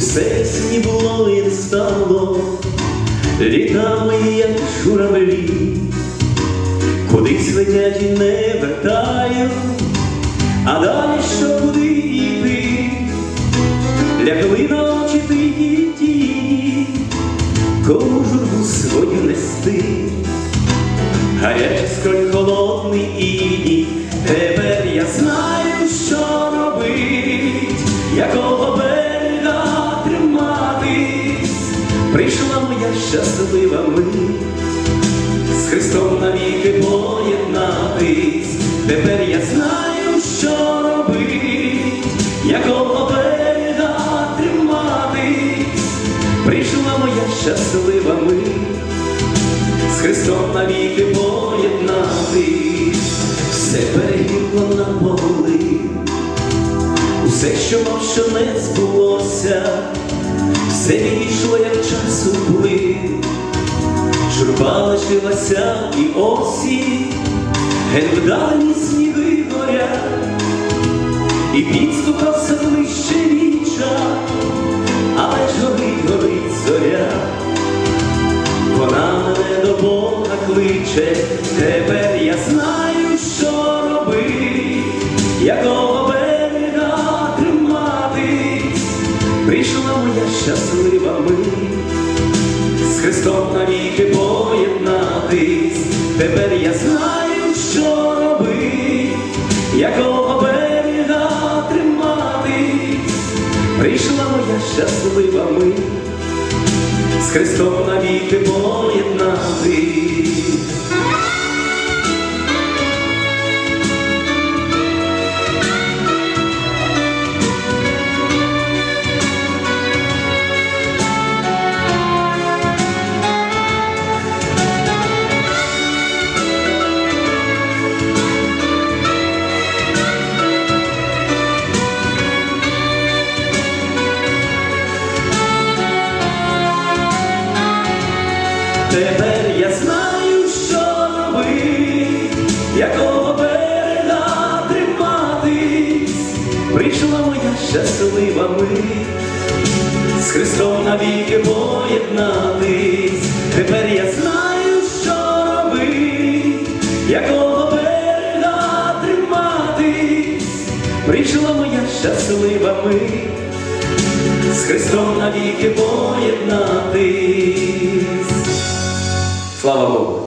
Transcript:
Усе сні було і не стало, літами, як журавлі, кудись летять і не вертають, а далі що, куди йти? Лягли на очі тихі тіні, кому журбу свою нести, гарячий скронь холодний іній. Тепер я знаю, що робить, якого берега триматись. Прийшла моя щаслива мить, з Христом навіки поєднатись. Тепер я знаю, що робить, якого берега триматись. Прийшла моя щаслива мить, з Христом навіки поєднатись. Все перегибло на поли, усе, що мав, що не збулося, все відійшло, як час уплив. Журба лишилася і осінь, ген вдалині сніги горять, і підступав все ближче віча, але ж горить зоря. Вона мене до Бога кличе, тепер я знаю, що робить, якого берега триматись. Прийшла моя щаслива мить, з Христом навіки поєднатись. Тепер я знаю, що робить, якого берега триматись. Прийшла моя щаслива мить, з Христом навіки поєднатись. Тепер я знаю, що робить, якого берега триматись. Прийшла моя щаслива мить, з Христом навіки поєднатись. Тепер я знаю, що робить, якого берега триматись. Прийшла моя щаслива мить, з Христом навіки поєднатись. Слава Богу!